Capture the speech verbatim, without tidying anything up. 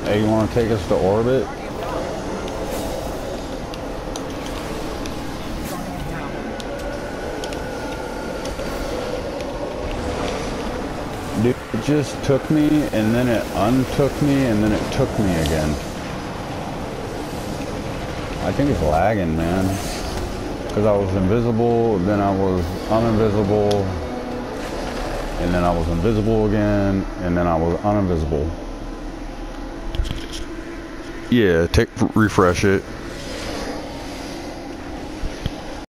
Hey, you want to take us to orbit? Dude, it just took me, and then it untook me, and then it took me again. I think it's lagging, man. Because I was invisible, then I was uninvisible, and then I was invisible again, and then I was uninvisible. Yeah, take refresh it.